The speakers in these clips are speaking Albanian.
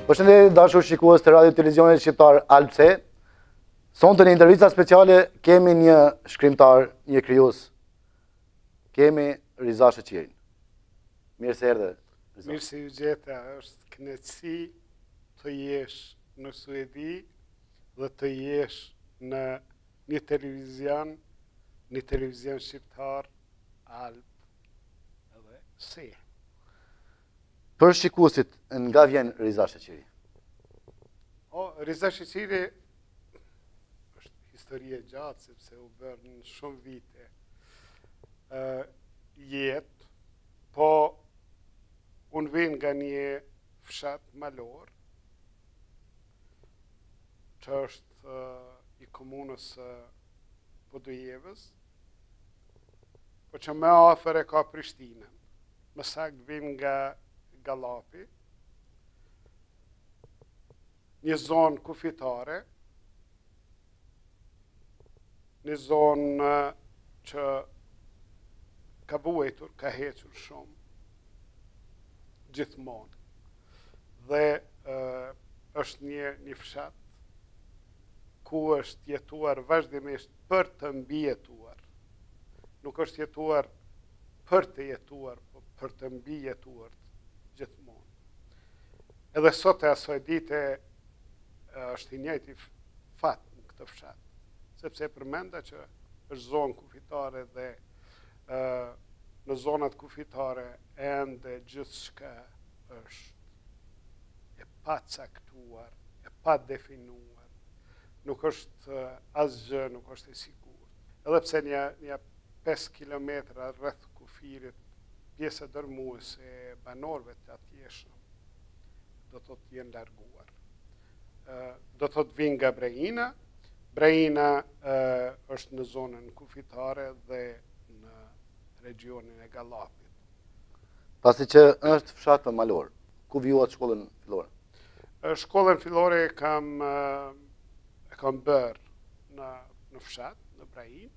Përshëndetje dashur shikues të radio televizionit shqiptar Alpse. Sonte në intervista speciale kemi një shkrimtar, një krijues. Kemi Riza Sheqirin. Mirë se erdhe. Mirë se ju gjeta, është kënaqësi të jesh në Suedi dhe të jesh në një televizion shqiptar Alp edhe si. Për shikuesit, nga vjen Riza Sheqiri? Riza Sheqiri është historie gjatë, sepse u bërë në shumë vite jetë, po unë vjen nga një fshat malor, që është i komunës Podujevës, po që më afër e ka Prishtinën. Më saktë vjen nga Gallapi, një zonë kufitare, një zonë që ka vuajtur, ka hequr shumë, gjithmonë. Dhe është një fshat ku është jetuar vazhdimisht për të mbijetuar. Nuk është jetuar për të jetuar, po për të mbijetuar gjithmonë. Edhe sot e asoj dite është i njëjti fat në këtë fshat, sepse përmenda që është zonë kufitare dhe në zonat kufitare ende gjithçka është e pa caktuar, e pa definuar, nuk është asgjë, nuk është e sigurt. Edhe pse një 5 kilometra rreth kufirit, pjesa dërmuese e banorëve të atjeshëm do të jenë larguar. Do të vinë nga Breina. Breina është në zonën kufitare dhe në regionin e Gallapit. Pasi që është fshat malor, ku vjuat shkollën fillore? Shkollën fillore e kam bërë në fshat, në Brein.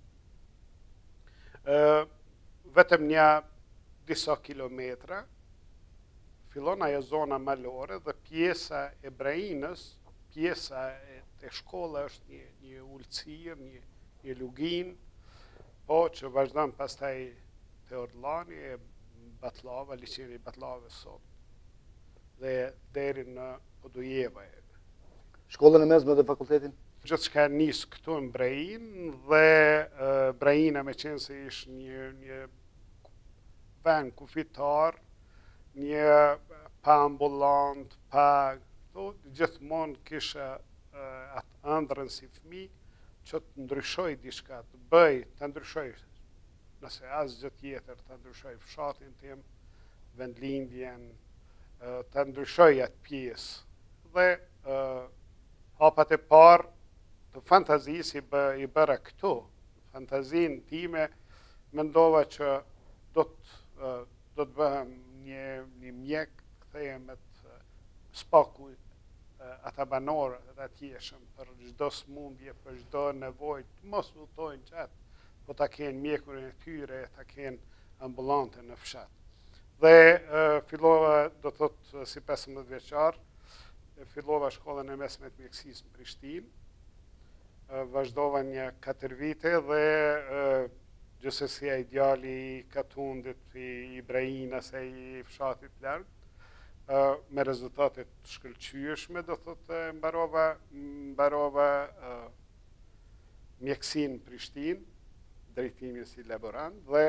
Vetëm disa kilometra, fillon ajo zona malore dhe pjesa e Breinës, pjesa e shkolla është një ulëcir, një lugin, po që vazhdon pastaj te Orllani e Batlava, liçeni i Batlavës sot, dhe deri në Podujeva. Shkollën e mesme dhe fakultetin? Gjithçka nis këtu në Brein dhe Breina me qenë se ishte një vend kufitar, një pa ambulant, gjithmonë kisha atë ëndrrën si fëmijë që të ndryshoj diçka, të ndryshoj, nëse asgjë tjetër, të ndryshoj fshatin tim, vendlindjen, të ndryshoj atë pjesë. Dhe hapat e parë të fantazisë i bëra këtu. Fantazinë time mendova që do të bëhem një mjek, kthehem të spaku ata banorët e atjeshëm për çdo smundje, për çdo nevojë, mos lutojnë gjatë, po ta kenë mjekurin e tyre, ta kenë ambulante në fshat. Dhe fillova, do thotë si 15 vjeçar, fillova shkollën e mesme të mjekësisë në Prishtinë. Vazhdova një 4 vite dhe gjithsesi ai djali i Katundit, i Breinës, i fshatit larg, me rezultate të shkëlqyeshme, do thotë mbarova mjekësinë në Prishtinë, drejtimin si laborant, dhe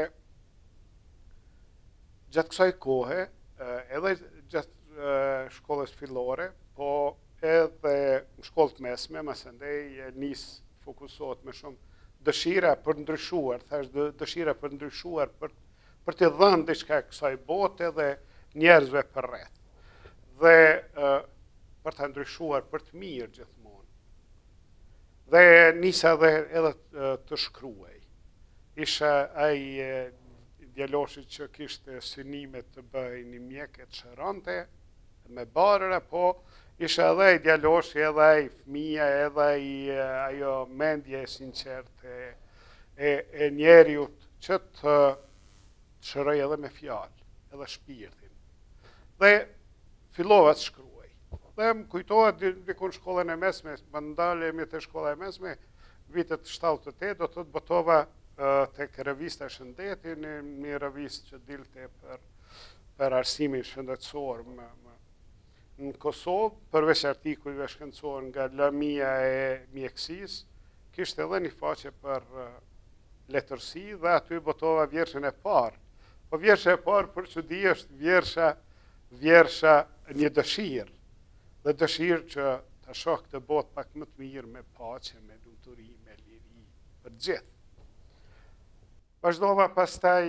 gjatë kësaj kohe, edhe gjatë shkollës fillore, po edhe në shkollët mesme, masandej nis fokusohet me shumë dëshira për ndryshuar, dëshira për ndryshuar, për të dhënë diçka kësaj bote dhe njerëzve përreth. Dhe për të ndryshuar për të mirë gjithmonë. Dhe nisa edhe të shkruaj. Isha ai djaloshi që kishte synimet të bëj një mjek e të shëronte, me barëra, po isha edhe i djaloshi, edhe i fëmija, edhe ajo mendje e sinqerte e njeriut që të shëroj edhe me fjalë, edhe shpirtin. Dhe fillova të shkruaj. Dhe më kujtohet dikun shkollën e mesme, më ndalemi të shkolla e mesme, vitet 78, do të botova tek revista Shëndeti, një revistë që dilte për arsimin shëndetësor në Kosovë, përveç artikujve shkencor nga Lamia e mjekësisë, kishte edhe një faqe për letërsi dhe aty botova vjershën e parë. Po vjersha e parë për çudi është vjersha një dëshirë. Dhe dëshirë që të shoh këtë botë pak më të mirë me paqe, me lumturi, me liri për gjithë. Vazhdova pastaj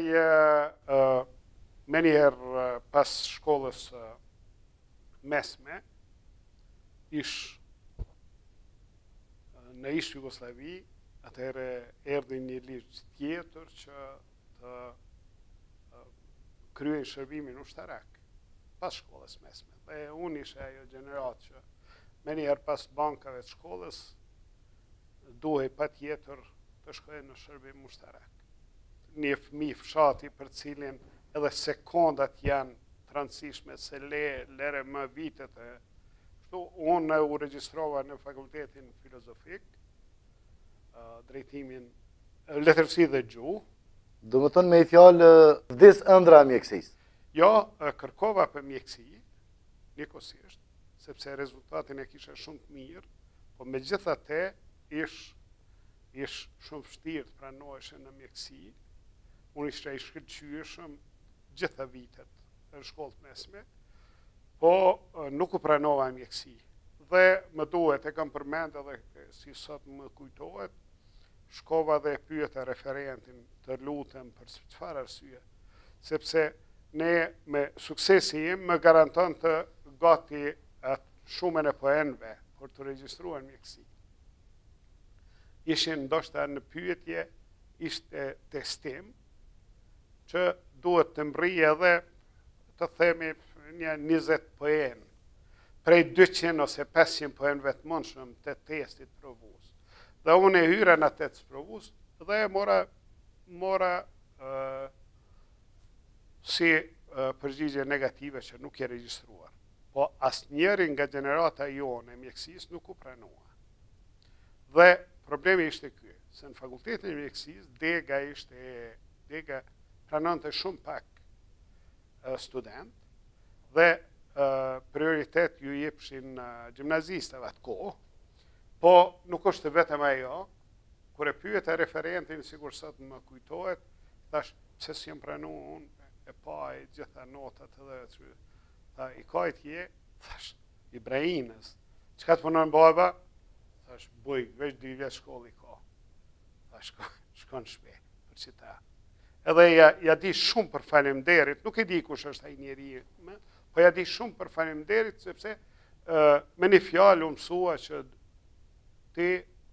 me njëherë pas shkollës mesme, në ish Jugosllavi, atëherë erdhi një ligj tjetër që të kryej shërbimin ushtarak pas shkollës mesme. Dhe unë ishe ajo gjenerat që me njëherë pas bankave të shkollës duhej patjetër të shkojë në shërbim ushtarak. Një fëmijë fshati për cilin edhe sekondat janë të rëndësishme se lere më vitet e kështu, unë u regjistrova në fakultetin filozofik, drejtimin letërsi dhe gjuhë. Do më thënë me i fjalë vdes ëndra mjekësisë. Jo, kërkova për mjekësi, njëkohësisht, sepse rezultatin e kisha shumë të mirë, po me gjithate ish shumë vështirë të pranoheshe në mjekësi. Unë isha i shkëlqyeshëm gjitha vitet në shkollë mesme, po nuk u pranova mjekësi. Dhe më duhet, e kam përmend edhe si sot më kujtohet, shkova dhe pyeta referentin të lutem për çfarë arsye, sepse ne me suksesi im më garanton të gati atë shumën e poenëve për të regjistruar mjekësi. Ishin ndoshta në pyetje, ishte testim, që duhet të mbrije edhe të themi një 20 poenë, prej 200 ose 500 poenëve të mundshëm të testit provues. Dhe unë e hyra në test provues dhe mora si përgjigje negative që nuk je regjistruar. Po asnjëri nga gjenerata jone e mjekësisë nuk u pranua. Dhe problemi ishte ky, se në fakultetin e mjekësisë dega pranonte shumë pak student dhe prioritet ju jepshin gjimnazistëve atë kohë, po nuk është vetëm ajo. Kur e pyeta referentin, sikur sot më kujtohet, thash pse s'jam pranuar unë, e pa e gjitha notat edhe tha i kajt je, thash Ibrahinës. Çka të punon baba? Thash buj, veç 2 vjet shkollë i ka. Thash shkon shpe për çita. Edhe ja di shumë për faleminderit, nuk e di kush është ai njeri, po ja di shumë për faleminderit sepse me një fjalë u mësua që ti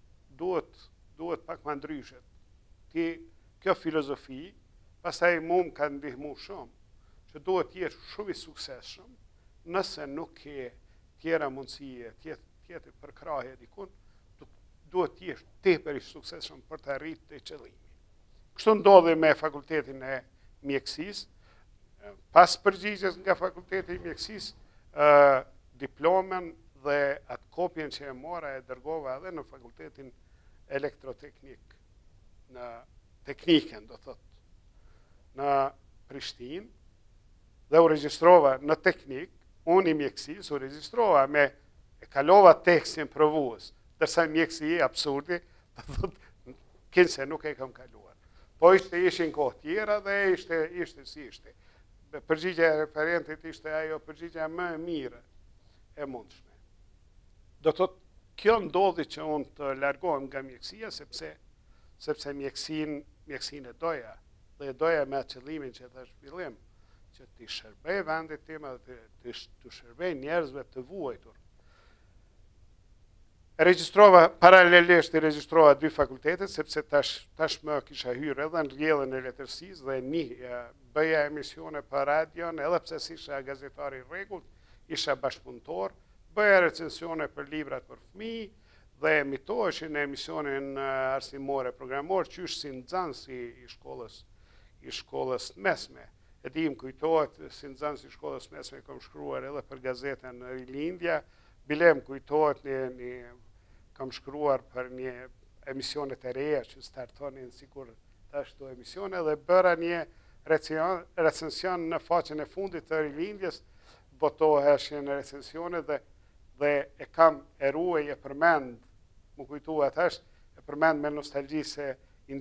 duhet pak më ndryshet. Kjo filozofi, pastaj mu më ka ndihmu shumë, që duhet jesh shumë i suksesshëm, nëse nuk ke tjera mundësie, tjetër përkrahje dikun, duhet jesh tepër i suksesshëm për të arritur të qëllimi. Kështu ndodhi me fakultetin e mjekësisë. Pas përgjigjes nga fakulteti i mjekësisë, diplomen dhe atë kopjen që e mora e dërgova edhe në fakultetin elektroteknik, në teknikën, do thot, në Prishtinë, dhe u regjistrova në teknik, unë i mjekësisë u regjistrova e kalova tekstin provues, dërsa mjekësi absurdi, do thot, kinse nuk e kam kaluar. Po ishin kohë tjera dhe ishte si ishte. Përgjigja e referentit ishte ajo përgjigja më e mirë e mundshme. Do thot, kjo ndodhi që unë të largohem nga mjekësia, sepse mjekësinë e doja, dhe e doja me atë qëllimin që thash fillim, që t'i shërbej vendit tim dhe t'i shërbej njerëzve të vuajtur. Paralelisht i regjistrova 2 fakultetet, sepse tashmë kisha hyrë edhe në rrjedhën e letërsisë dhe bëja emisione për radion, edhe pse s'isha gazetar i rregullt, isha bashkëpunëtor, bëja recensione për librat për fëmijë dhe emitoheshin në emisionin arsimore programor, që është si nxënësi i shkollës mesme. E di më kujtohet si nxënësi i shkollës mesme kam shkruar edhe për gazetën Rilindja, bilem kujtohet kam shkruar për një emisionet e reja që startonin sikur tash këto emisione dhe bëra një recension në faqen e fundit të rilindjes, botoheshin recensione dhe e kam e ruaj e përmend, më kujtua tash, e përmend me nostalgji se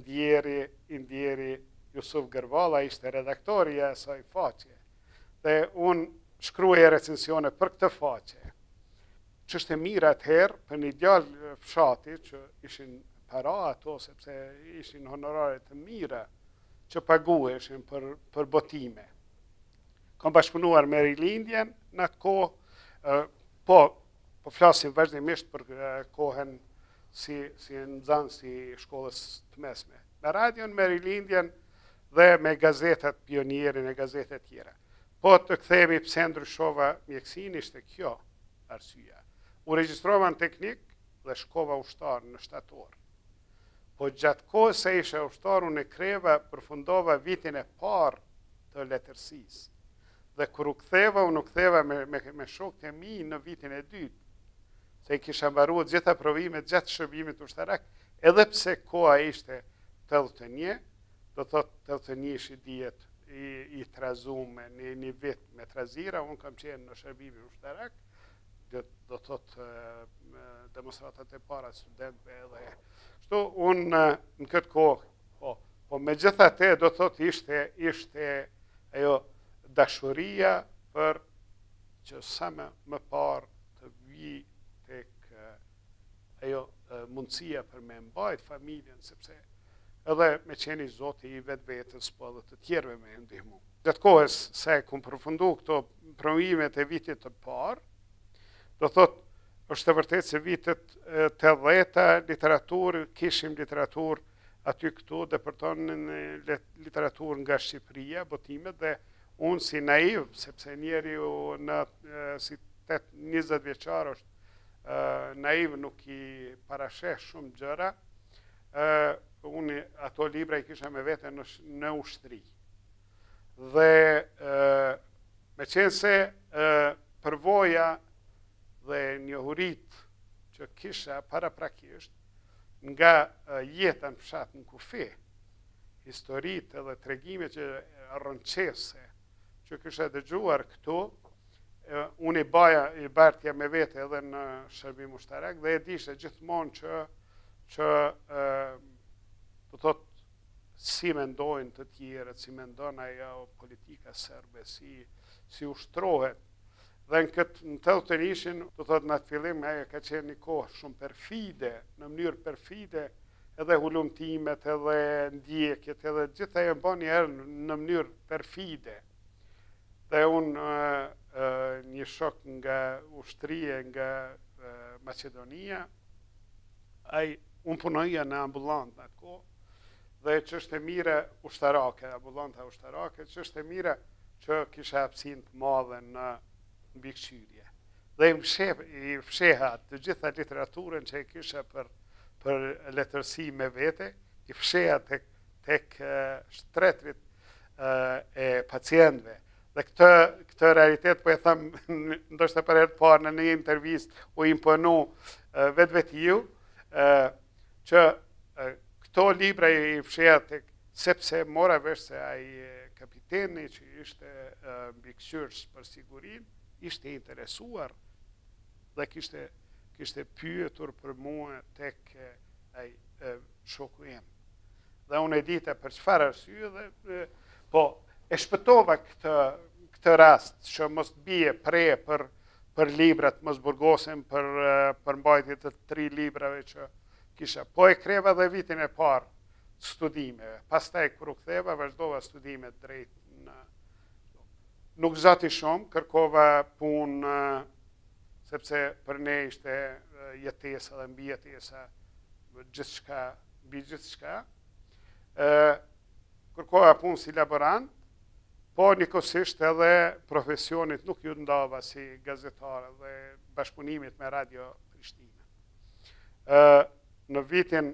Indjeri Jusuf Gërvalla ishte redaktori e asaj faqe. Dhe unë shkruaj recensione për këtë faqe. Ç'është e mirë atëherë për një djalë fshati që ishin para ato sepse ishin honorare të mira që paguheshin për botime. Kam bashkëpunuar me rilindjen në atë kohë, po flasim vazhdimisht për kohën si nxënës i shkollës të mesme. Me radion, me rilindjen dhe me gazetat Pionierin e gazetet tjera. Po të kthehemi pse ndryshova mjekësinë, ishte kjo arsyeja. U regjistrova në teknik dhe shkova ushtar në shtator. Po gjatë kohës se isha ushtar, unë e kreva, përfundova vitin e parë të letërsisë. Dhe kur u ktheva, unë u ktheva me shokët e mi në vitin e dytë, se i kisha mbaruar gjitha provimet gjatë shërbimit ushtarak, edhe pse koha ishte 81, do thotë 81 ishi dihet i trazuar në një vit me trazira, unë kam qenë në shërbimin ushtarak, do thotë demonstratat e para studentëve edhe kështu unë në këtë kohë, po megjithatë do thotë ishte ajo dashuria për që sa më parë të vi tek ajo mundësia për me mbajt familjen, sepse edhe me qeni Zoti i vetvetes, po edhe të tjerëve me ndihmu. Gjatë kohës se kum përfundu këto provimet e vitit të parë, do thotë është të vërtet se vitet 80 literaturë, kishim literaturë aty këtu, depërtonin literaturë nga Shqipëria, botimet, dhe unë si naiv, sepse njeri si 20 vjeçar është naiv, nuk i parasheh shumë gjëra, unë ato libra i kisha me vete në ushtri. Dhe me qenë se përvoja dhe njohurit që kisha paraprakisht nga jeta në fshat në kufi, historit edhe tregime që rrënqese që kisha dëgjuar këtu, unë i bartja me vete edhe në shërbim ushtarak dhe e dishe gjithmonë që do thot si mendojnë të tjerët, si mendon ajo politika serbe, si ushtrohet. Dhe në të të ishin, do thot në atë fillim, ajo ka qenë një kohë shumë perfide, në mënyrë perfide, edhe hulumtimet, edhe ndjekjet, edhe gjitha e bën një herë në mënyrë perfide. Dhe unë një shok nga ushtrie, nga Macedonia, unë punoja në ambulant në atë kohë, dhe që është e mire ushtarake, ambulanta ushtarake, që është e mire që kisha hapësin të madhe në mbikëqyrje. Dhe i fsheha të gjitha literaturën që i kisha për letërsi me vete, i fsheha tek shtretrit e pacientëve. Dhe këtë realitet, po e thëmë, ndoshta për herë të parë në një intervist, u imponu vetë që këto libra i fsheha sepse mora vesh se ai kapiteni që ishte mbikëqyrës për sigurinë, ishte interesuar dhe kishte pyetur për mua tek ai shoku im. Dhe unë e dita për çfarë arsye dhe po e shpëtova këtë rast që mos bie pre për librat, mos burgosen për mbajtje të 3 librave që kisha. Po e kreva dhe vitin e parë të studimeve. Pastaj kur u ktheva, vazhdova studimet drejt nuk zati shumë, kërkova punë, sepse për ne ishte jetesa dhe mbi jetesa, gjithçka. Kërkova punë si laborant, po njëkohësisht edhe profesionit nuk ju ndava si gazetar dhe bashkëpunimit me Radio Prishtina. Në vitin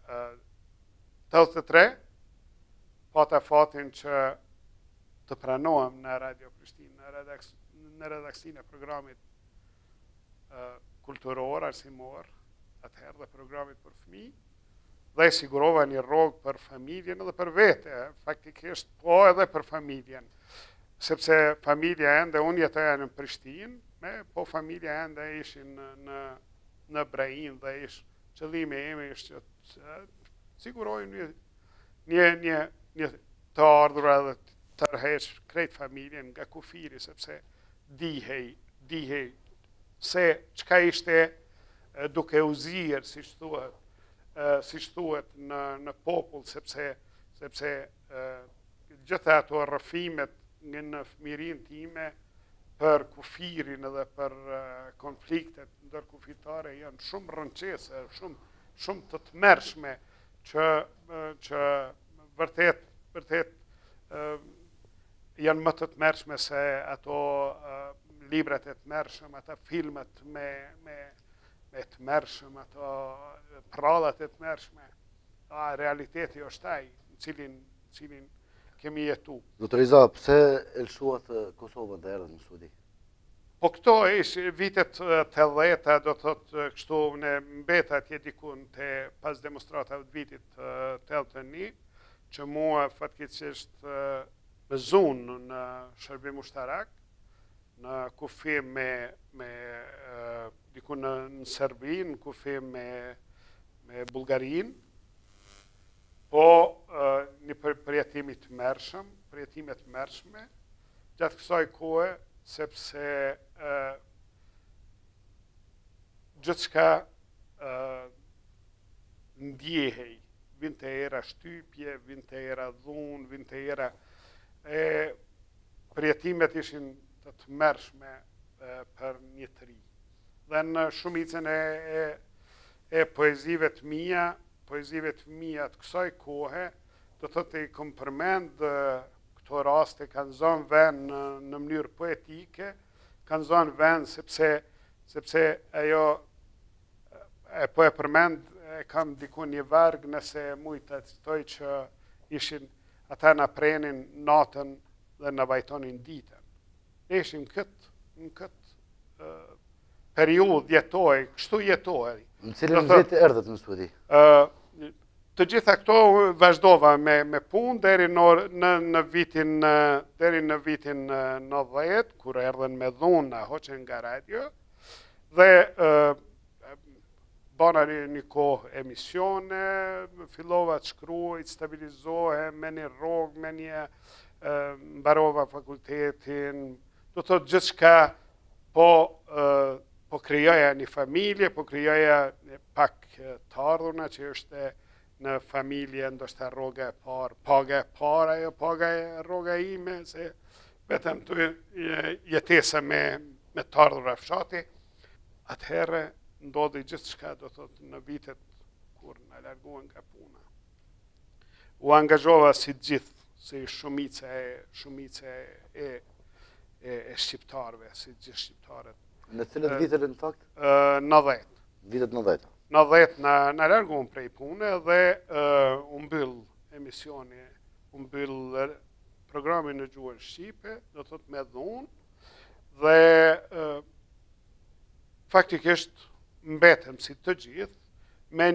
83, pata fatin që të pranohem në Radio Prishtinë, në redaksinë e programit kulturor, arsimor, atëherë dhe programit për fëmijë, dhe sigurova një rrogë për familjen edhe për vete, faktikisht, po edhe për familjen. Sepse familja ende, unë jetoja në Prishtinë, po familja ende ishin në Brejin dhe qëllimi ime ishte që sigurojnë një të ardhura dhe të tërheq krejt familjen nga kufiri, sepse dihej se çka ishte duke u zirë, si thuhet në popull, sepse gjitha ato rrëfimet në fëmirin time për kufirin edhe për konfliktet ndërkufitare janë shumë rënqese, shumë të tmerrshme që vërtet janë më të tmerrshme se ato librat e tmerrshëm, ata filmat me tmerrshëm, ato prallat e tmerrshme. Realiteti është ai, në cilin kemi jetu. Dr. Riza, pse e lëshuat Kosovën dhe erdhët në Suedi? Po këto ishë vitet të 10-ta, do të thotë kështu në mbeta atje dikun pas demonstratave të vitit të 81, që mua fatkeqësisht me zunë në shërbim ushtarak, në kufi me dikun në Serbi, në kufi me Bullgarin, po një përjetimi të mërshme, gjatë kësaj kohe, sepse gjithçka ndjehej, vinte era shtypje, vinte era dhunë, vinte era përjetimet ishin të tmerrshme për një të ri. Dhe në shumicën e poezive të mia të kësaj kohe, do të thotë i kom përmend këto raste kanë zonë vend në mënyrë poetike, kanë zonë vend sepse ajo po e përmend e kam diku një varg nëse mujt të citoj që ishin ata na prenin natën dhe na vajtonin ditën. Ne ishim në këtë periudhë jetoj, kështu jetoj. Në cilin vit erdhët në Suedi? Të gjitha këto vazhdova me punë deri në vitin 90, kur erdhen me dhunë na hoqen nga radio, dhe bana një kohë emisione, fillova të shkruaj, të stabilizohem me një rrogë, me një mbarova fakultetin, do të thotë gjithçka, po krijoja një familje, po krijoja pak të ardhurna që është në familje, ndoshta rroga e parë, paga e parë, ajo paga e rroga ime, se vetëm të jetesa me të ardhura fshati. Atëherë ndodhi gjithçka, do thotë në vitet kur na larguan nga puna. U angazhova si gjithë, si shumica e shqiptarëve, si gjithë shqiptarët. Në cilët vitet në fakt? 90. Vitet 90. 90 na larguan prej pune dhe u mbyll emisioni, u mbyll programi në gjuhën shqipe, do thotë me dhunë, dhe faktikisht mbetëm si të gjithë me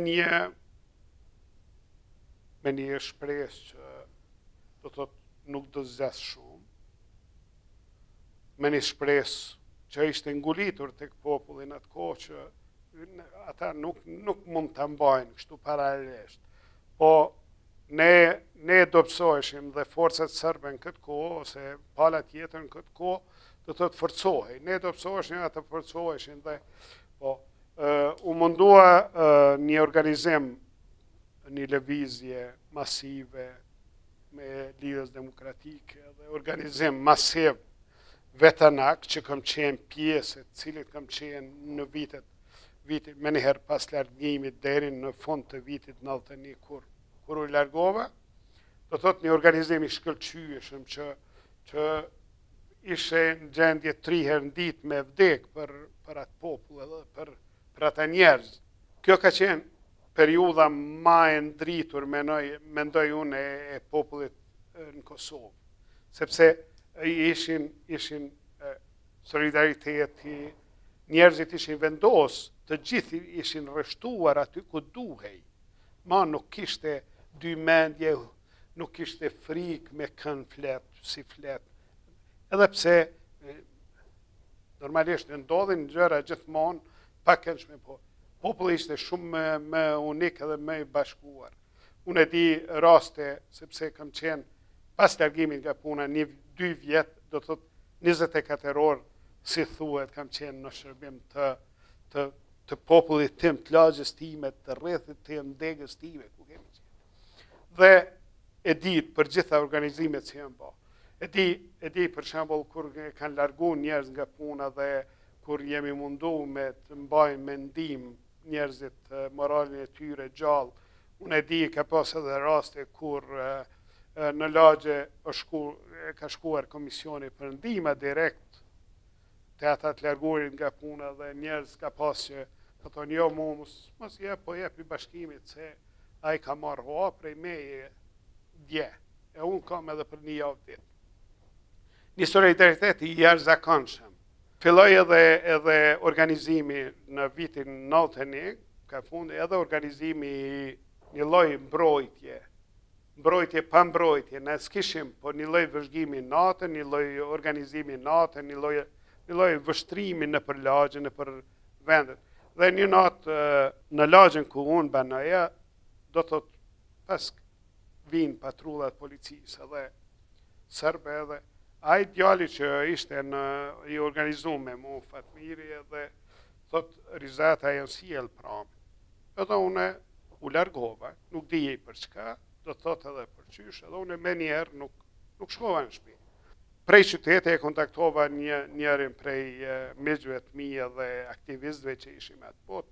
një shpresë që do thotë nuk do zgjas shumë, me një shpresë që ishte ngulitur tek populli në atë kohë që ata nuk mund të mbajnë kështu paralelisht. Po ne dobësoheshim dhe forcat serbe në këtë kohë, ose pala tjetër në këtë kohë, do të të forcohej. Ne dobësoheshim, ata forcoheshin dhe u mundua një organizim, një lëvizje masive me lidhjes demokratike dhe organizim masiv vetanak që kam qenë pjesë, cilit kam qenë në vitet me njëherë pas largimit deri në fund të vitit 91 kur u largova, do thotë një organizim i shkëlqyeshëm që ishe në gjendje 3 herë në ditë me vdek për atë popull edhe për ata njerëz. Kjo ka qenë periudha ma e ndritur, mendoj unë, e popullit në Kosovë, sepse ishin solidariteti, njerëzit ishin vendos, të gjithë ishin rreshtuar aty ku duhej. Ma nuk kishte dy mendje, nuk kishte frikë me kënë flet, si flet. Edhe pse normalisht ndodhin gjëra gjithmonë pa këndshme, po populli ishte shumë më unik edhe më i bashkuar. Unë e di raste, sepse kam qenë pas largimit nga puna 2 vjet, do të thotë 24 orë, si thuhet, kam qenë në shërbim të popullit tim, të lagjes time, të rrethit tim, degës time, ku kemi qenë. Dhe e di për gjitha organizimet që janë bërë. E di për shembull kur kanë largu njerëz nga puna dhe kur jemi mundu me të mbajmë mendim njerëzit moralin e tyre gjallë. Unë e di ka pas edhe raste kur në lagje ka shkuar komisioni për ndihmë direkt të ata të larguarit nga puna dhe njerëz ka pas që ka thonë jo mos jep, po jep i bashkimit se ai ka marrë hoa prej meje dje. E unë kam edhe për 1 javë ditë. Një solidaritet i jashtëzakonshëm. Filloi edhe organizimi në vitin 91, ka fundi edhe organizimi një lloj mbrojtje pa mbrojtje. Ne s'kishim, po një lloj vëzhgimi natën, një lloj organizimi natën, një lloj vështrimi në për lagje, në për vendet. Dhe një natë në lagjen ku unë banoja, do të thotë pas vinë patrullat policisë edhe serbe edhe ai djali që ishte i organizuar me mu Fatmiri edhe thot Rizata janë sjell pranë. Edhe unë u largova, nuk dije për çka, do të thot edhe për çysh, edhe unë me njerë nuk shkova në shtëpi. Prej qytete e kontaktova njerin prej miqve të mi dhe aktivistëve që ishim atë botë.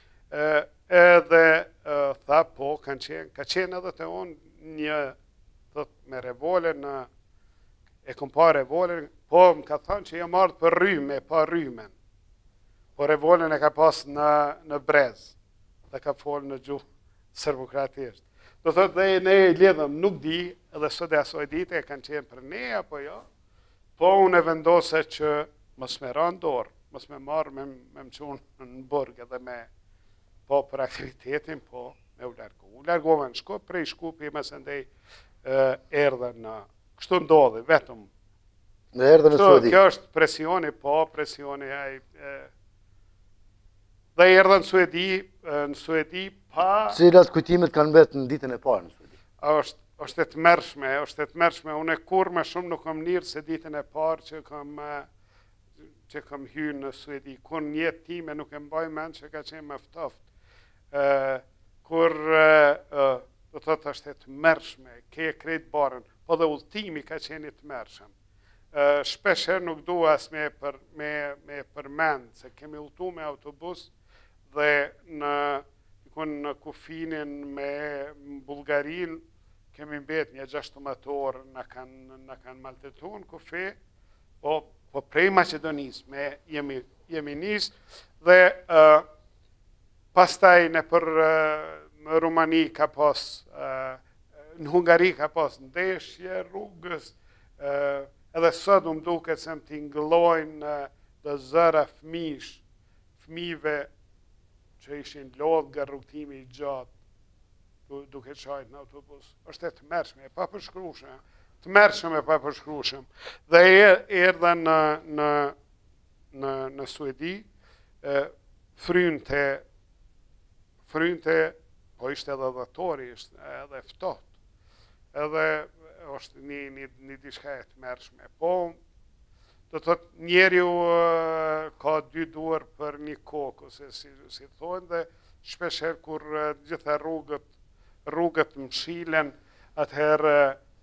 Edhe tha po, ka qenë edhe të unë një, thot me revolën, e kom pa revolën, po më ka thënë që jam ardhur për rrymë, pa rrymen. Po revolën e ka pas në brez, dhe ka folë në gjuhë serbokratisht. Do thotë dhe ne e lidhëm, nuk di, edhe sot e asoj dite e kanë qenë për ne, apo jo, po unë e vendose që mos me rënë dorë, mos me marrë me më qunë në burg edhe me, po për aktivitetin, po me u largu. U largova në Shkup, prej Shkupi më së ndej erdhen në, kështu ndodhi, vetëm. Në erdhen në Suedi. Kjo është presioni, po, presioni ai. Dhe erdhen në Suedi pa... Cilat kujtimet kanë vetë në ditën e parë në Suedi? është e tmerrshme, unë kur më shumë nuk kam nirë se ditën e parë që kam hyrë në Suedi. Kur në jetë time nuk e mbaj mend që ka qenë më ftoftë. Kur do thotë është e tmerrshme, ke krejt barën, po dhe udhëtimi ka qenë i tmerrshëm. Shpesher nuk dua as me përmend se kemi udhëtuar me autobus dhe në kufinin me Bullgarin kemi mbet një 16 orë në kanë maltretuar në kufi, po prej Macedonisë jemi nis dhe pastaj në për Rumani ka pas, në Hungari ka pas ndeshje rrugës, edhe sot më duket se më t'ingëllojnë dhe zëra fëmijëve që ishin lodhë nga rrugtimi i gjatë, duke qajtë në autobus. Është e tmerrshme, e papërshkrueshëm. Dhe erdhen në Suedi, frynte, po ishte edhe dhëtori, ishte edhe ftohtë. Edhe është një diçka e tmerrshme. Po, do të thotë njeriu ka 2 duar për një kokë, ose si thonë, dhe shpesher kur gjitha rrugët mshilen, atëherë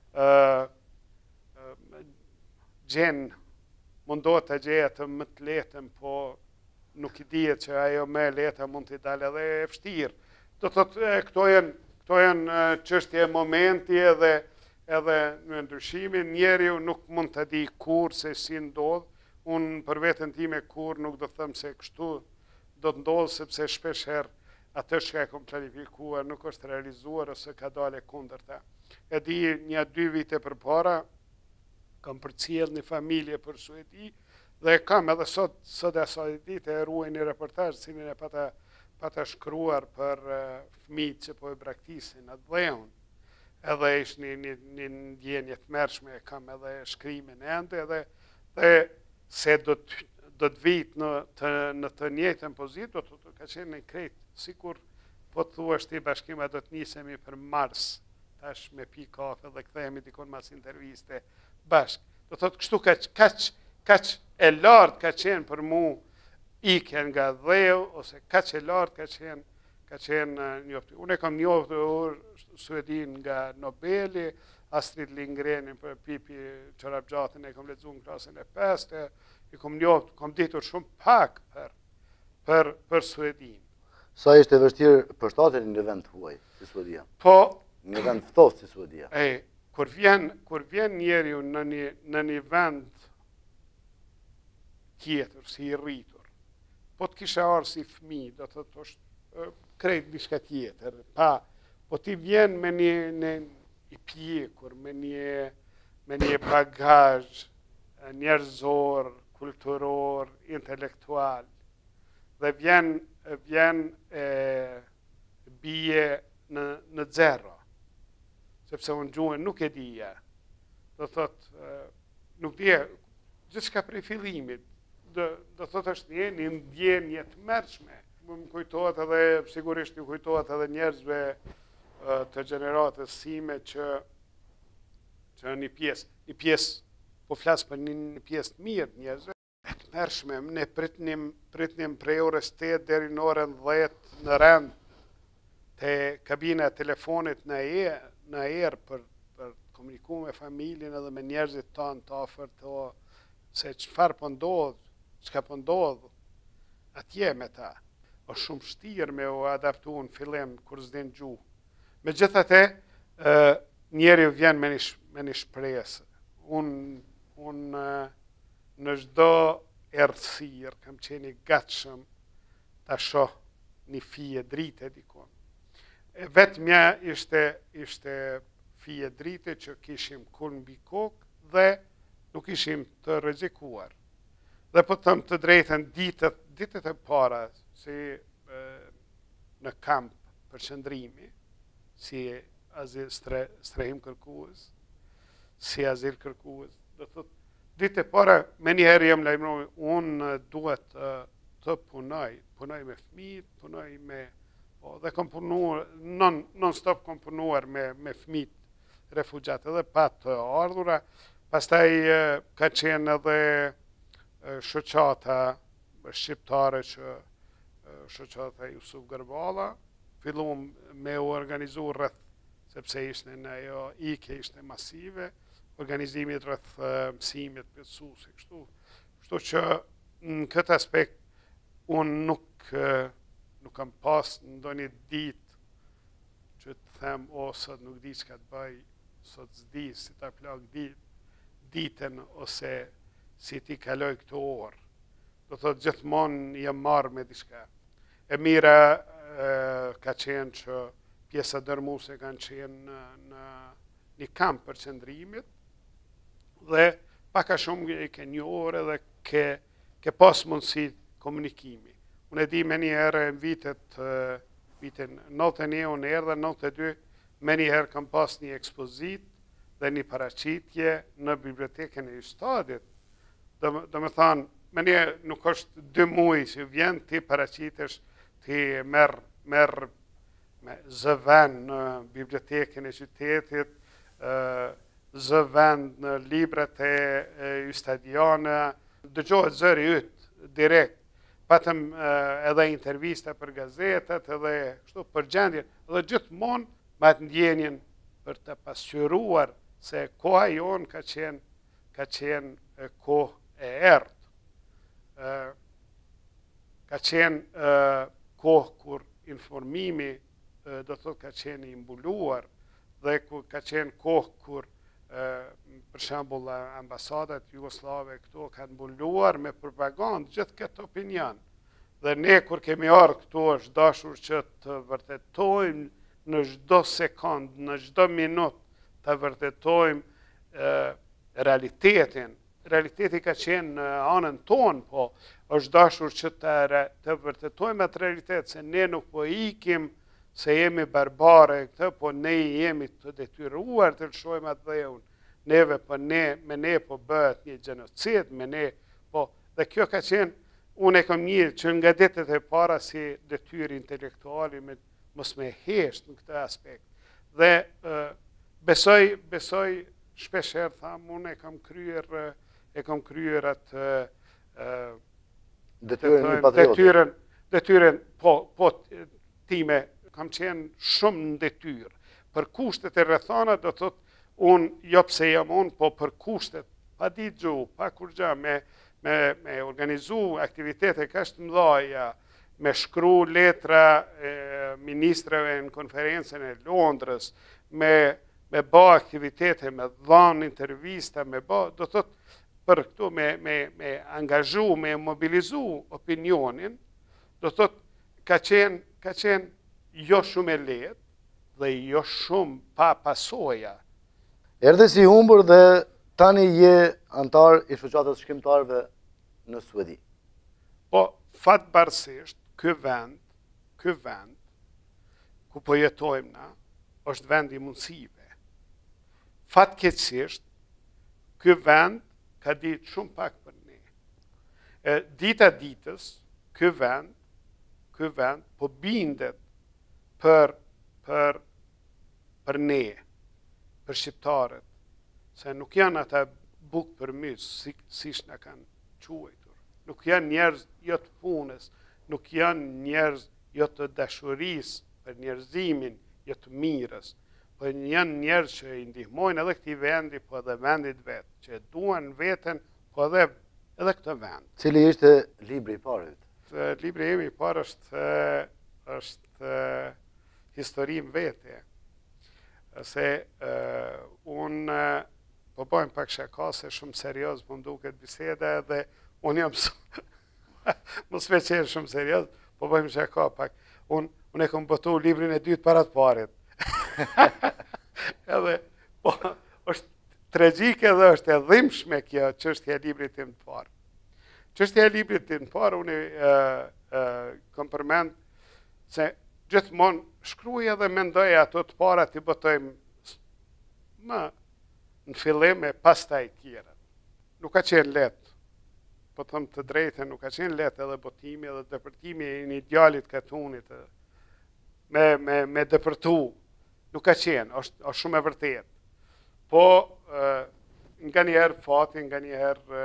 mundohet të gjeja të më të letën, po nuk i dihet që ajo më e lehta mund t'i dalë edhe e vështirë. Do thotë këto janë çështje momenti edhe në ndryshimin, njeriu nuk mund të di kur se si ndodh. Unë për veten time kur nuk do të them se kështu do të ndodh, sepse shpesh herë atë që e kom planifikuar nuk është realizuar ose ka dalë kundërta. E di 1-2 vite përpara kam përcjell një familje për Suedi Dhe kam edhe sot e asaj dite e ruaj një reportazh cilin e pata shkruar për fëmijët që po e braktisin atë dheun. Edhe ishte një ndjenje të mërshme, e kam edhe shkrimin ende dhe se do të vit në të njëjtën pozitë, do të ka qenë në krejt, sikur po të thuash ti bashkima do të nisemi për Mars, tash me pi kafe dhe kthehemi dikon mas interviste bashk. Do thotë kështu kaq e lartë ka qenë për mu ikja nga dheu, ose kaq e lartë ka qenë njoftë. Unë e kam njoftur Suedin nga Nobeli, Astrid Lindgrenin për Pipi Çorapgjatin e kam lexuar në klasën e 5, i kam njoftur, kam ditur shumë pak për Suedin. Sa ishte vështirë për shtatin në vend huaj, si Suedia? Po, në vend ftohtë si Suedia. Kur vjen njeriu në një vend tjetër, si i rritur, po të kisha arë si fëmijë, do të thotë është krejt diçka tjetër, po ti vjen me një i pjekur, me një bagazh njerëzor, kulturor, intelektual, dhe vjen bie në zero, sepse unë gjuhën nuk e dija. Do thot, nuk dija, gjithçka prej fillimit, do thot është një ndjenje të mërshme. Më kujtohet edhe, sigurisht ju kujtohet edhe njerëzve të gjeneratës sime që një pjesë, po flasë për një pjesë të mirë njerëzve, të mërshme, ne pritnim prej orës 8 deri në orën 10 në rend të kabina e telefonit në erë për komuniku me familjen edhe me njerëzit tanë të afërt, se çfarë po ndodh, çka po ndodh atje me ta. Është shumë vështirë me u adaptu në fillim kur s'din gjuhë. Megjithatë, njeriu vjen me një shpresë. Unë në çdo errësirë kam qenë i gatshëm ta shoh një fije drite dikon. Vetmja ishte fije drite që kishim kur mbi kokë dhe nuk ishim të rrezikuar. Dhe po të thëmë të drejtën ditët e para, si në kamp për qëndrimi, si azil strehim kërkues, si azil kërkues, dhe thot, ditë e para, me njëherë jem lajmëroj, unë duhet të punoj me fëmijët, punoj me, dhe kom punuar, non-stop kom punuar me fëmijët refugjate dhe pat të ardhura, pastaj ka qenë edhe shoqata shqiptare që shoqata Jusuf Gërballa, fillum me u organizu rreth, sepse ishte në ajo ike, ishte masive, organizimit rreth mësimit përsusi, kështu që në këtë aspekt unë nuk kam pas ndonjë ditë që të them, sot nuk di çka të bëj, sot s'di si ta plak ditën ose si ti kaloj këto orë. Do thotë gjithmonë jam marrë me diçka. E mira ka qenë që pjesa dërmuese kanë qenë në një kamp për qëndrimit dhe paka shumë e ke një orë dhe ke pas mundësi komunikimi. Unë e di me një herë në vitin 91 unë erdha, 92 me një herë kam pas një ekspozit dhe një paraqitje në bibliotekën e Ystadit. Do me thanë, me një nuk është 2 muaj që vjen ti paraqitesh, ti merr me zëvend në bibliotekën e qytetit, zëvend në librat e ystadiane, dëgjohet zëri yt direkt. Patëm edhe intervista për gazetat, edhe kështu përgjendjen, edhe gjithmonë me atë ndjenjen për të pasqyruar se koha jonë ka qenë kohë e errët. Ka qenë kohë kur informimi do thotë ka qenë i mbuluar dhe ka qenë kohë kur për shembull ambasadat jugoslave këtu kanë mbuluar me propagandë gjithë këtë opinion. Dhe ne kur kemi ardhur këtu është dashur që të vërtetojmë në çdo sekond, në çdo minutë të vërtetojmë realitetin realiteti ka qenë në anën tonë, po është dashur që të vërtetojmë atë realitet, se ne nuk po ikim se jemi barbare këtë, po ne jemi të detyruar të lëshojmë atë dheun. Neve po me ne po bëhet një gjenocid, me ne po, dhe kjo ka qenë, unë e kam një që nga detet e para si detyrë intelektuali mos me hesht në këtë aspekt. Dhe besoj shpesher tham, unë e kam kryer atë detyrën po time, kam qenë shumë në detyrë. Për kushtet e rrethana do thotë unë jo pse jam unë, po për kushtet, pa ditë gjuhë, pa kur gjë, me organizu aktivitete kësht mëdhaja, me shkru letra ministrave në konferencën e Londrës, me bë aktivitete, me dhanë intervista, do thot për këtu me angazhu, me mobilizu opinionin, do thot ka qenë jo shumë e lehtë dhe jo shumë pa pasoja. Erdhe si humbur dhe tani je antar i shoqatës shkrimtarëve në Suedi. Po, fatbarësisht, ky vend, ku po jetojmë na, është vend i mundësive. Fatkeqësisht, ky vend ka ditë shumë pak për ne. Dita ditës, ky vend po bindet për ne, për shqiptarët, se nuk janë ata bukë për mysë, si shna kanë quajtur. Nuk janë njerëz jo të punës, nuk janë njerëz jo të dashurisë për njerëzimin, jo të mirës, po janë njerëz që i ndihmojnë edhe këtij vendi, po edhe vendit vetë, që duan veten, po edhe këtë vend. Cili ishte libri i parë? Libri im i parë është historim vete. Se unë po bëjmë pak shaka se shumë serios po mduket biseda dhe unë jam mos me qenë shumë serios, po bëjmë shaka pak. Unë e kom botu librin e dytë para të parit. Edhe, po, është tragjike dhe është e dhimbshme kjo çështja e librit tim të parë. Çështja e librit tim të parë, unë kom përmend se gjithmonë shkruaj edhe mendoj ato të para t'i botojmë në fillim e pastaj tjera. Nuk ka qenë lehtë. Po thëmë të drejtën, nuk ka qenë lehtë edhe botimi edhe dëpërtimi i një djalit katunit me dëpërtu. Nuk ka qenë, është shumë e vërtetë. Po nga njerë fati, nga njerë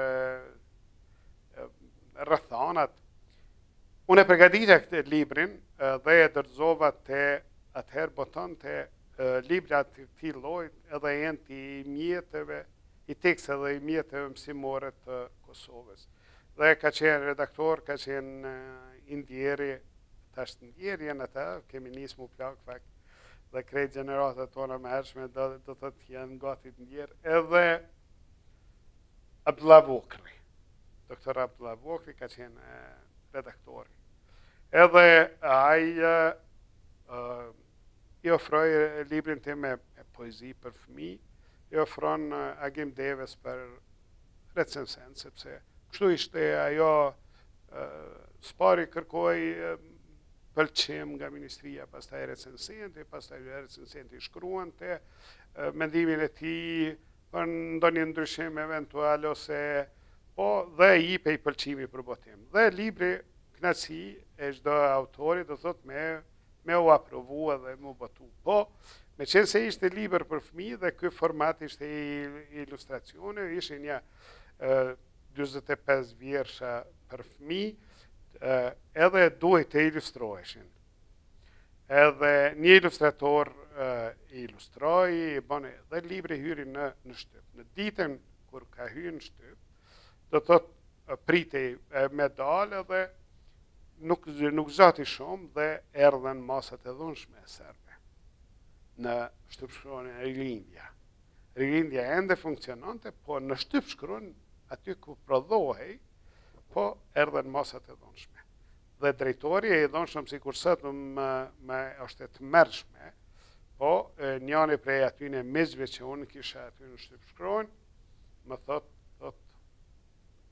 rrethonat. Unë e përgatitja këtë librin dhe e dërdzova të atëherë boton të libra të këtij llojit edhe janë të mjeteve, i tekste dhe i mjeteve mësimore të Kosovës. Dhe ka qenë redaktor, ka qenë indjeri, tash indjeri janë ata, kemi nisë mu plak fakt, dhe krejt gjeneratat tona më hershme do të thotë janë gati të ndjerë, edhe Abdullah Vokri. Doktor Abdullah Vokri ka qenë redaktori. Edhe ai i ofroi librin tim me poezi për fëmijë, i ofron Agim Deves për recensent, sepse kështu ishte ajo spari kërkoi pëlqim nga ministria, pastaj recensenti, shkruante mendimin e tij për ndonjë ndryshim eventual ose po dhe i jepej pëlqimi për botim. Dhe libri kënaqësi e çdo autori do thotë me u aprovua dhe me u botu. Po, me qenë se ishte libër për fëmijë dhe ky format ishte i ilustracione, ishte një 45 vjersha për fëmijë, edhe duhet të ilustroheshin. Edhe një ilustrator i ilustroi, dhe libri hyri në shtyp. Në ditën kur ka hyrë në shtyp, do thotë pritej me dalë dhe nuk zati shumë dhe erdhen masat e dhunshme serbe në shtypshkronën e Rilindja. Rilindja ende funksionante, po në shtypshkron aty ku prodhohej, po erdhen masat e dhunshme. Dhe drejtori e i dhunshëm si kur sëtë me është e të mërshme, po njani prej atyne mizve që unë kisha aty në shtypshkronën, më thot,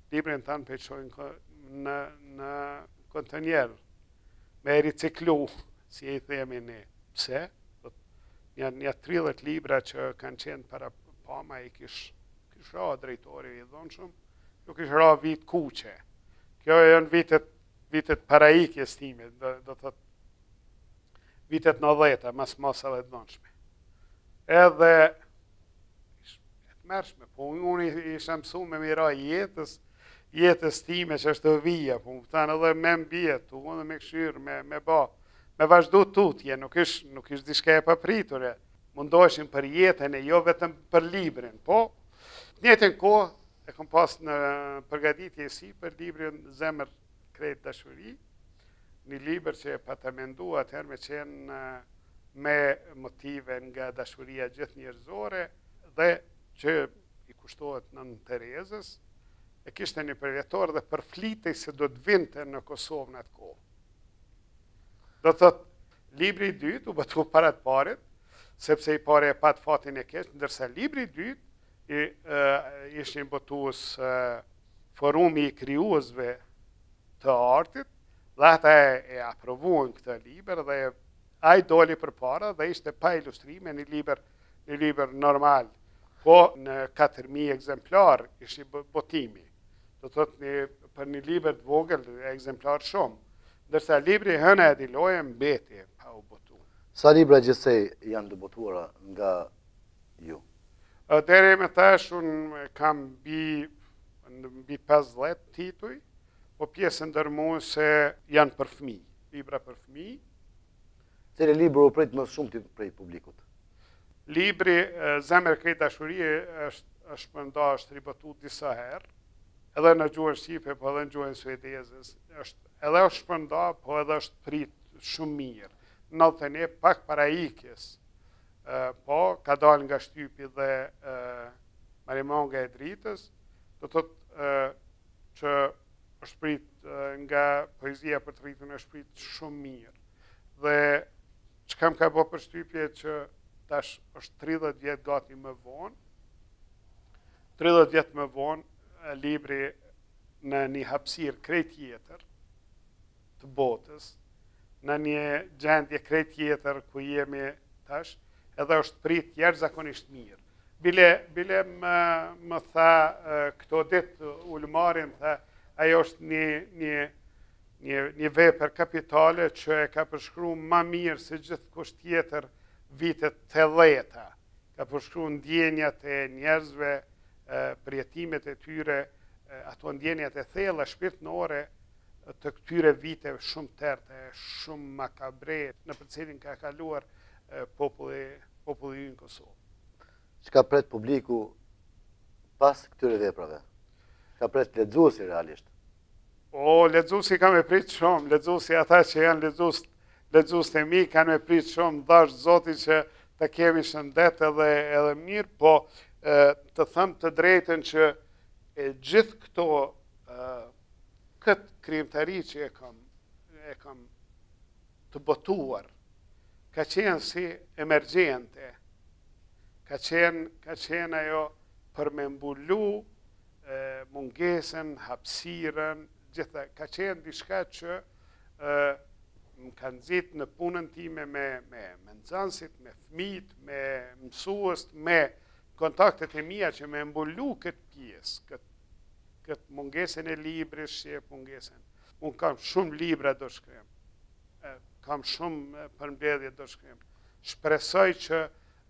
librin tanë peqojnë në kontenjer, me riciklu, si e themi ne. Pse? Një 30 libra që kanë qenë para pama i kish ra drejtori i dhonshëm, ju kish ra vit kuqe. Kjo janë vitet paraikjes time, do thot vitet 90-a, mas edhe dhonshme. Edhe mërshme, po unë isha mësu me mira jetës time që është të vija, po më këtanë edhe me mbjetu, edhe me këshyrë, me vazhdu tutje, nuk ish dishka e papriture, mundoheshin për jetën e jo vetëm për librin, po njëtën kohë e kom pas në përgatitje si për librin Zemër Krejt Dashuri, një libër që e pa të mendu atëherë me qenë me motive nga dashuria gjithë njerëzore dhe që i kushtohet Nën Terezës, e kishte një përvjetor dhe përflitej se do të vinte në Kosovë në atë kohë. Do të thot, libri i dytë u batu para të parit, sepse i pare e pat fatin e keq, ndërsa libri i dytë ishte një botues forumi i krijuesve të artit, dhe ata e aprovuan këtë libër dhe ai doli përpara dhe ishte pa ilustrime një libër normal, po në 4000 ekzemplar ishte botimi. Do thotë për një libër të vogël ekzemplar shumë, ndërsa libri Hëna e Diloje mbeti pa u botu. Sa libra gjithsej janë dëbotuara nga ju? Deri me tash unë kam mbi 50 tituj, po pjesën ndërmuese janë për fëmijë, libra për fëmijë. Cili libër u prit më shumë prej publikut? Libri Zemër Krejt Dashuri është ribotu disa herë, edhe në gjuhën shqipe, po edhe në gjuhën suedeze. Edhe është shpërnda, po edhe është prit shumë mirë. 91 pak para ikjes, po ka dalë nga shtypi dhe Marimonga e Dritës, do thotë që është prit nga poezia për të rritën është prit shumë mirë. Dhe që kam ka bo për shtypje që tash është 30 vjetë gati më vonë, 30 vjetë më vonë, libri në një hapësirë krejt tjetër të botës, në një gjendje krejt tjetër ku jemi tash, edhe është prit jashtëzakonisht mirë. Bile më tha këto ditë ulëmarin, tha, ajo është një vepër kapitale që e ka përshkru ma mirë se gjithë kusht tjetër vitet 80-ta. Ka përshkru ndjenjat e njerëzve, përjetimet e tyre, ato ndjenjat e thella shpirtënore të këtyre viteve shumë tërte, shumë makabre, në për cilin ka kaluar populli në Kosovë. Çka pret publiku pas këtyre veprave? Ka pret lexuesi realisht? Lexuesi ka me prit shumë, lexuesi ata që janë lexues të mi kanë me prit shumë, dash Zoti që të kemi shëndet edhe mirë, po të them të drejtën që gjithë këto këtë krijimtari që e kam të botuar, ka qenë si emergjente, ka qenë ajo për me mbulu mungesën, hapësirën, gjitha, ka qenë diçka që më kanë nxitë në punën time me nxënësit, me fëmijët, me mësuest, me kontaktet e mia që me mbulu këtë pjesë, këtë mungesën e librit, shqip mungesën. Unë kam shumë libra do shkrim, kam shumë përmbledhje do shkrim. Shpresoj që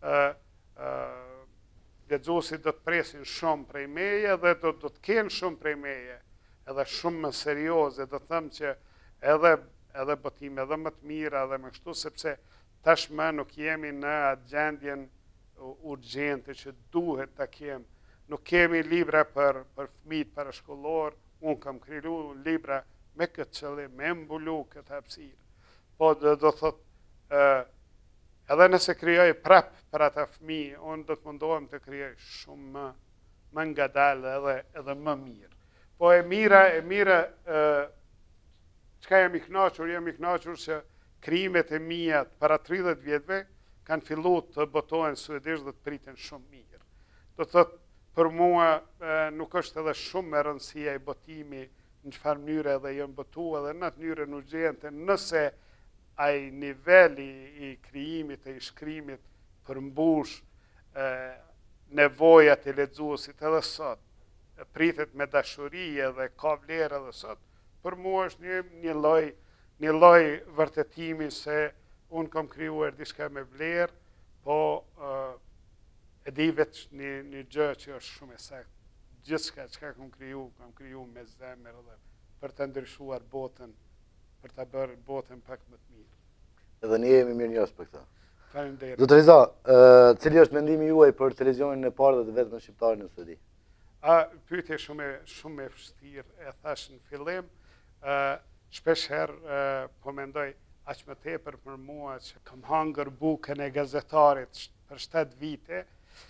lexuesit do të presin shumë prej meje dhe do të kenë shumë prej meje, edhe shumë më serioze, do të them që edhe botime edhe më të mira edhe më kështu, sepse tashmë nuk jemi në atë gjendjen urgjente që duhet ta kemi. Nuk kemi libra për fëmijët parashkollor, unë kam kriju libra me këtë qëllim, me mbulu këtë hapësirë. Po do thot, edhe nëse krijoj prap për ata fëmijë, unë do të mundohem të krijoj shumë më ngadalë edhe më mirë. Po e mira, çka jam i kënaqur që krijimet e mia para 30 vjetëve kanë filluar të botohen suedisht dhe të priten shumë mirë. Do thot, për mua nuk është edhe shumë e rëndësia i botimi në çfarë mënyre edhe janë botuar dhe në atë mënyrë urgjente nëse ai niveli i krijimit e i shkrimit përmbush nevojat e lexuesit edhe sot, pritet me dashuri edhe ka vlerë edhe sot, për mua është një lloj vërtetimi se unë kam krijuar diçka me vlerë, po e di vetë një gjë që është shumë e saktë. Gjithçka që kam kriju me zemër edhe për të ndryshuar botën, për ta bërë botën pak më të mirë. Edhe ne jemi mirë njerëz për këtë. Faleminderit. Zotëri Riza, cili është mendimi juaj për televizionin e parë dhe të vetëm shqiptar në Suedi? Pyetje shumë e vështirë, e thash në fillim, shpesh herë po mendoj aq më tepër për mua që kam hangër bukën e gazetarit për 7 vite,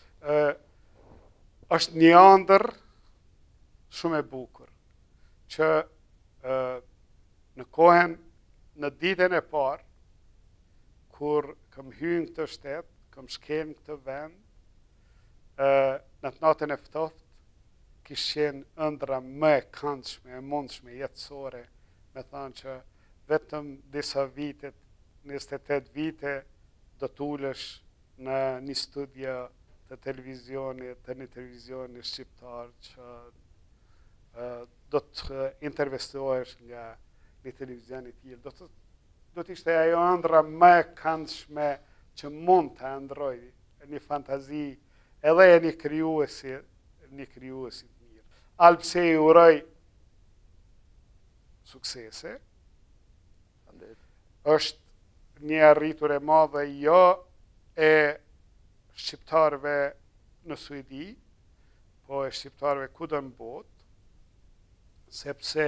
është një ëndër shumë e bukur që në ditën e parë kur kam hyrë në këtë shtet, kam shkel në këtë vend, në të natën e ftohtë kishin ëndra më e këndshme, e mundshme, jetësore, me thënë që vetëm disa vite, 28 vite, do t'ulesh në një studio të televizionit, të një televizioni shqiptar që do të intervestohesh nga një televizion i tillë. Do t'ishte ajo ëndra më e këndshme që mund të ëndroj, një fantazi edhe e një krijuesi të mirë. Alpse i uroj suksese, është një arritur e madhe jo e shqiptarëve në Suedi, po e shqiptarëve kudo në botë, sepse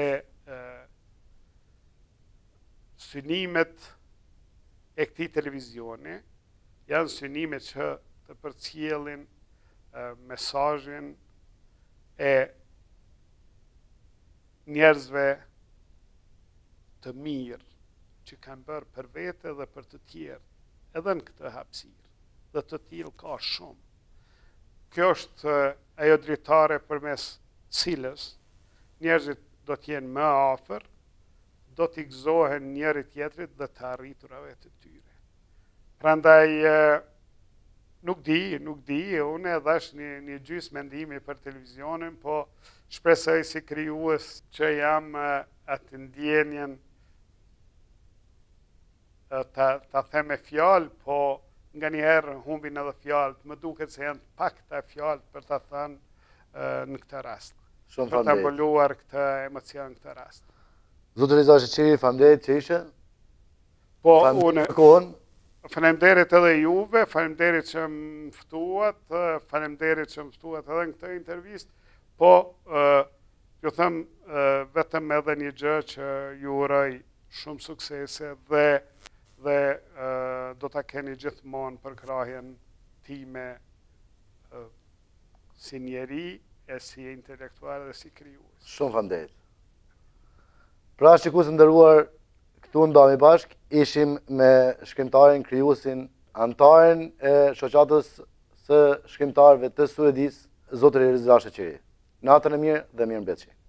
synimet e këtij televizioni janë synime që të përcjellin mesazhin e njerëzve të mirë që kanë bërë për vete dhe për të tjerë, edhe në këtë hapësirë, dhe të tillë ka shumë. Kjo është ajo dritare përmes cilës njerëzit do t'jenë më afër, do t'i gëzohen njëri tjetrit dhe të arriturave të tyre. Prandaj nuk di, unë e dhash një gjysmë mendimi për televizionin, po shpresoj si krijues që jam atë ndjenjen ta them me fjalë, po nga njëherë humbin edhe fjalët, më duket se janë pakta fjalët për ta thënë në këtë rast. Shumë për ta mbuluar këtë emocion në këtë rast. Zotëri Riza Sheqeri, faleminderit që ishe. Po, unë kohën. Faleminderit edhe juve, faleminderit që më ftuat, faleminderit që më ftuat edhe në këtë intervistë, po ju them vetëm edhe një gjë që ju uroj shumë suksese dhe do ta keni gjithmonë për krahjen time si njeri, e si intelektual dhe si krijues. Shumë faleminderit. Pra shikues të nderuar, këtu ndami bashk, ishim me shkrimtarin, krijuesin, antarin e shoqatës së shkrimtarëve të Suedisë, zotëri Riza Sheqeri. Natën e mirë dhe mirëmbëjtje.